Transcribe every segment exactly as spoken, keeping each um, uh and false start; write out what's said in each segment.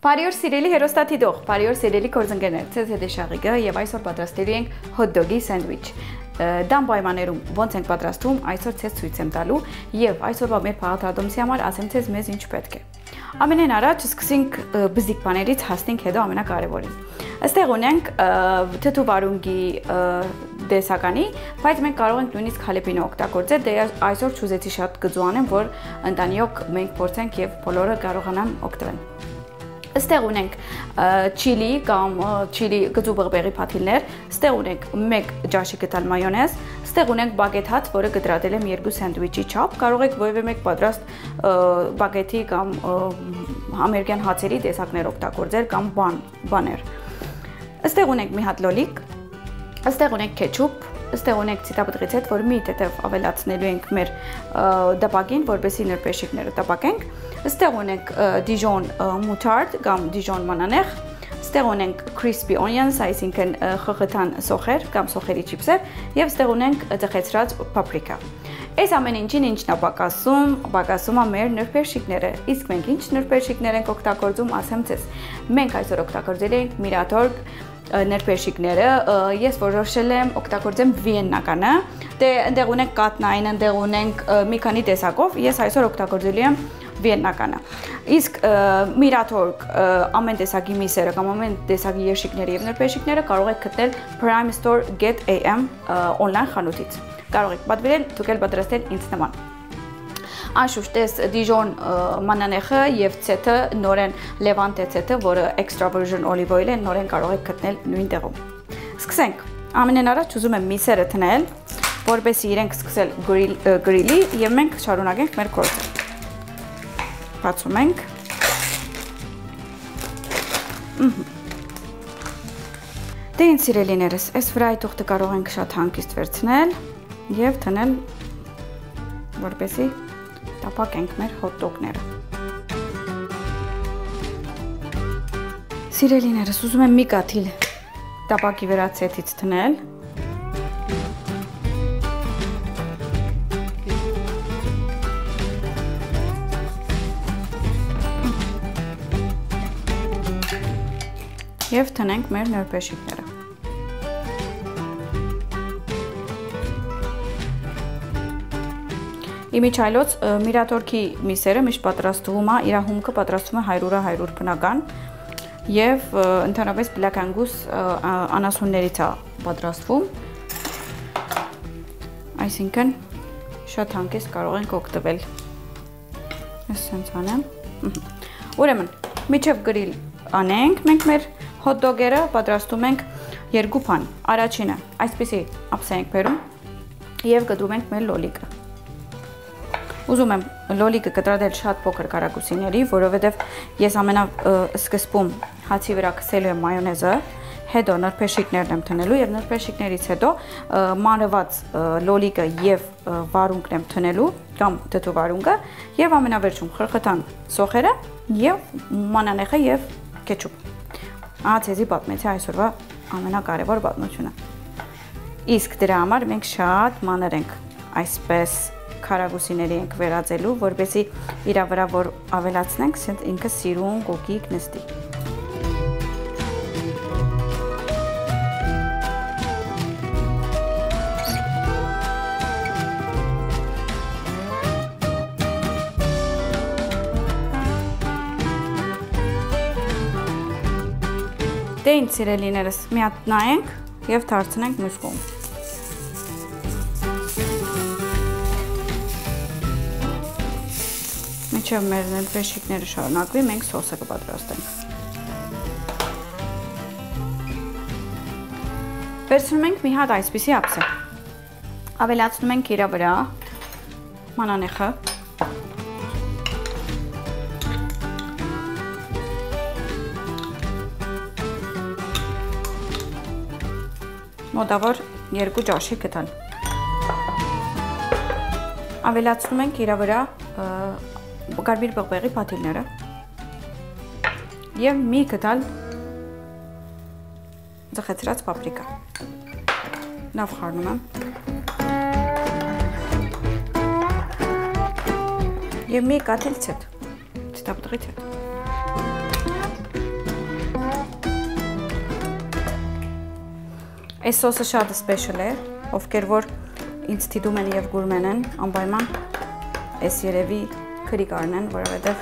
Բարի օր սիրելի հերոստատիդող, բարի օր սիրելի կորձընկերներ, ցեզ հետ է Շաղիկը եւ այսօր պատրաստելու ենք hot dog-ի սենդվիչ։ Դամ պայմաններում ոնց ենք պատրաստում, այսօր ցեզ ցույց եմ տալու եւ այսօրվա մեր փաղաթրատոմսի համար ասեմ ցեզ մեզ ինչ պետք է։ Ամենեն առաջ սկսենք բզիկ բաներից, հասնենք հետո ամենակարևորին։ Այստեղ ունենք թթու վարունգի դեսականի, բայց մենք կարող ենք նույնիսկ հալեպինո օգտագործել, դե այսօր չուզեցի շատ գծու անեմ, որ ընտանիոք մենք փորձենք եւ բոլորը կարողանան օգտվել։ Այստեղ ունենք չիլի կամ չիլի գծու բղբեղի փաթիլներ, այստեղ ունենք մեկ ջաշի գտալ մայոնեզ, այստեղ ունենք բագետ հաց, որը կտրատել եմ երկու սենդվիչի չափ, կարող եք որևէ մեկ պատրաստ բագետի կամ ամերիկյան հացերի տեսակներ օգտագործել կամ բան, բաներ։ Այստեղ ունենք մի հատ լոլիկ, այստեղ ունենք քեչուպ, այստեղ ունենք ցիտապտղից հետ, որ մի տետև ավելացնելու ենք մեր դապակին, որպեսզի նրբերշիկները տապակենք։ Այստեղ ունենք Dijon moutarde կամ Dijon մանանեխ, այստեղ ունենք crispy onions, այսինքն խխտան սոխեր կամ սոխերի չիպսեր, եւ այստեղ ունենք ձխեցրած paprika։ Այս ամեն ինչին ինչն է պակասում, պակասում է մեր նրբերշիկները։ Իսկ մենք ինչ նրբերշիկներ ենք օգտագործում, ասեմ ձեզ։ Մենք այսօր օգտագործել ենք Miratorg նրբերշիկները, ես որոշել եմ օգտագործեմ վիեննականը, դե այնտեղ ունենք կատնային, այնտեղ ունենք մի քանի տեսակով, ես այսօր օգտագործելու եմ վիեննականը։ Իսկ Miratorg ամեն տեսակի միսերը կամ ամեն տեսակի երշիկները եւ նրբերշիկները կարող եք գտնել Prime Store Get A M on-line խանութից։ Կարող եք պատվիրել, դուք էլ պատրաստել ինձ նման։ Անշուշտ էս Dijon մանանեխը եւ ցեթը նորեն Levante ցեթը, որը extra virgin olive oil է, նորեն կարող եք գտնել նույն տեղում։ Սկսենք։ Ամենեն առաջ ուզում եմ միսերը թնել, որպեսզի իրենք սկսել գրիլի եւ մենք շարունակենք մեր գործը։ Բացում ենք։ Դե ինձ սիրելիներս, այս վրայի թուղթը կարող ենք շատ հանգիստ վերցնել եւ թնել, որպեսզի տապակենք մեր hot dog-ները։ Սիրելիներս, ուզում եմ մի կաթիլ տապակի վրա ցեթից թնել։ Եվ թնենք մեր նրբերշիկները։ Իմիջայլոց Miratorg-ի միսերը միշտ պատրաստվում է, իր հումքը պատրաստվում է հարյուրը հարյուր բնական եւ ընդհանրապես Black Angus անասուններից է պատրաստվում։ Այսինքն շատ հանգիստ կարող ենք օգտվել։ Ես սենց անեմ։ Ուրեմն, միջև գրիլ անենք, մենք մեր hot dog-երը պատրաստում ենք երկու բան։ Առաջինը այսպեսի ափսե ենք բերում եւ գտնում ենք մեր լոլիկը։ Ուզում եմ լոլիկը կտրատել շատ փոքր կարագուսիների, որովհետև ես ամենա սկզբում հացի վրա քսելու եմ մայոնեզը, հետո նրբերշիկներն եմ թնելու եւ նրբերշիկներից հետո մանրված լոլիկը եւ վարունգն եմ թնելու կամ թթու վարունգը եւ ամենավերջում խրխտան սոխերը եւ մանանեխը եւ քեչուպ։ Ահա ցեզի պատմեցի այսօրվա ամենակարևոր պատմությունը։ Իսկ դրա համար մենք շատ մանր ենք այսպես քարագուսիների ենք վերածելու, որպեսզի իր վրա որ ավելացնենք, ինքը սիրուն կոկիկ նստի։ Դե ինձ սիրելիներս, մի հատ նայենք եւ դարձնենք մյուս կողմ։ Մինչև մեր նրբերշիկները շարունակվի, մենք սոսը կպատրաստենք։ Վերցնում ենք մի հատ այսպիսի ափսե։ Ավելացնում ենք իր վրա մանանեխը։ Մոտավոր երկու ջաշի գտալ։ Ավելացնում ենք իր վրա կարմիր բղբեղի փաթիլները եւ մի գտալ ձխեցրած paprika։ Լավ խառնում եմ։ Եվ մի կաթիլ ցեթ, ցտապտղի ցեթ։ Այս սոսը շատ սպեշալ է, ովքեր որ ինձ դիտում են եւ գուրմեն են, անպայման այս երևի քրի կարնեն, որովհետեւ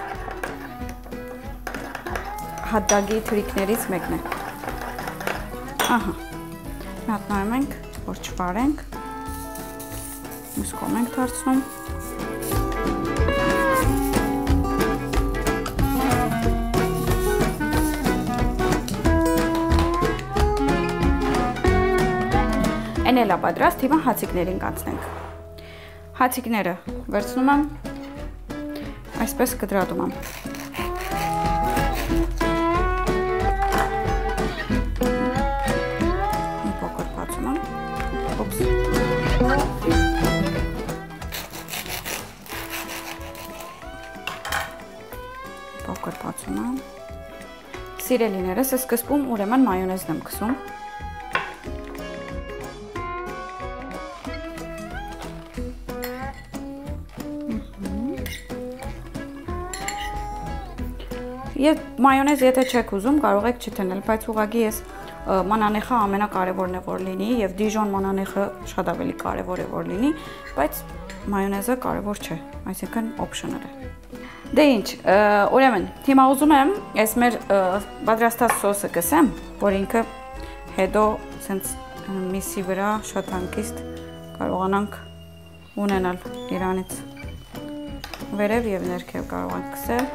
հատդագի թրիկներից մեկն է։ Ահա։ Մի հատ նայում ենք, որ չվարենք։ Մյուս կողմ ենք դարձնում։ Այն էլ է պատրաստ, հիմա հացիկներին կանցնենք։ Հացիկները վերցնում եմ, այսպես կտրատում եմ։ Մի փոքր բացում եմ։ Օպս։ Փոքր բացում եմ։ Սիրելիներս, սկզբում ուրեմն մայոնեզն եմ քսում։ Եվ մայոնեզ եթե չեք ուզում, կարող եք չթնել, բայց ուղղակի ես մանանեխը ամենակարևորն է որ լինի եւ դիժոն մանանեխը շատ ավելի կարևոր է որ լինի, բայց մայոնեզը կարևոր չէ, այսինքն optional է։ Դե ինչ, ուրեմն, հիմա ուզում եմ այս մեր պատրաստած սոսը կսեմ, որ ինքը հետո սենց միսի վրա շատ հանգիստ կարողանանք ունենալ իրանից վերև եւ ներքև կարող ենք կսել։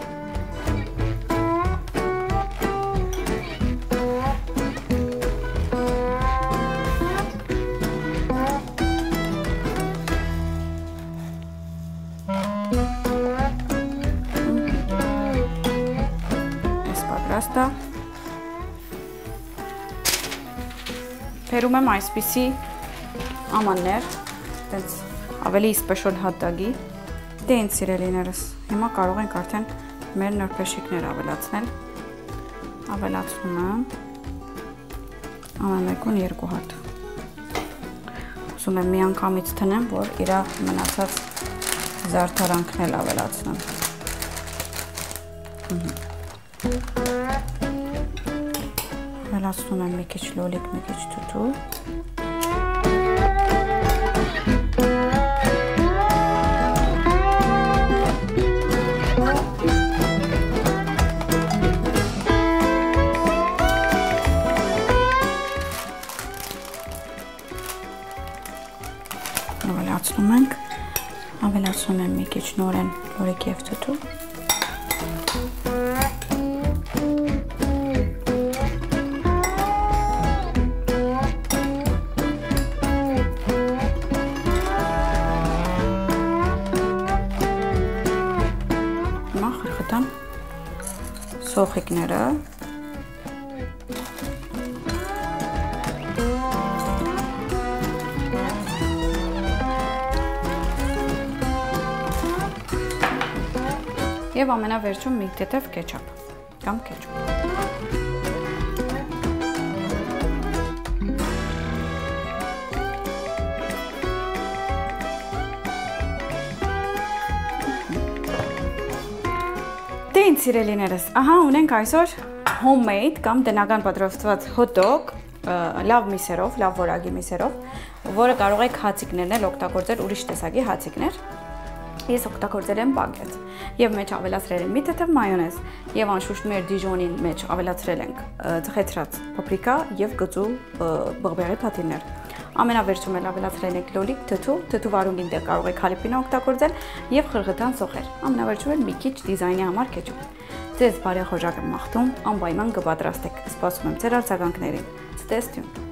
Բերում եմ այսպիսի ամաններ, տենց ավելի սպեշալ հատդագի։ Դե ինձ սիրելիներս, հիմա կարող ենք արդեն մեր նրբեշիկներ ավելացնել։ Ավելացնում եմ ամեն մեկուն երկու հատ։ Ուզում եմ մի անգամից տնեմ, որ իր մնացած զարդարանքն էլ ավելացնեմ։ Ավելացնում եմ մի քիչ լոլիկ, մի քիչ թութու։ Ավելացնում ենք, ավելացնում եմ մի քիչ նորեն լոլիկ եւ թութու։ Սոխիկները եւ ամենավերջում մի թեթև կեչապ կամ կեչուպ։ Դե ինձ սիրելիներս, ահա ունենք այսօր homemade կամ տնական պատրաստված hot dog, լավ միսերով, լավ որակի միսերով, որը կարող եք հացիկներն էլ օգտագործել, ուրիշ տեսակի հացիկներ։ Ես օգտագործել եմ բագետ եւ մեջ ավելացրել եմ մի թեթև մայոնեզ եւ անշուշտ մեր դիժոնին մեջ ավելացրել ենք ծխեցրած պապրիկա եւ գծու բղբեղի փաթիներ։ Ամենավերջում էլ ավելացրել ենք լոլիկ, թթու, թթու վարունգին դեռ կարող եք հալիպինո օգտագործել եւ խրղտան սոխեր։ Ամենավերջում էլ մի քիչ դիզայնի համար կեչուպ։ Ձեզ բարեխորժակ եմ մաղթում, անպայման կպատրաստեք։ Սպասում եմ ձեր արձագանքներին։ Stay tuned.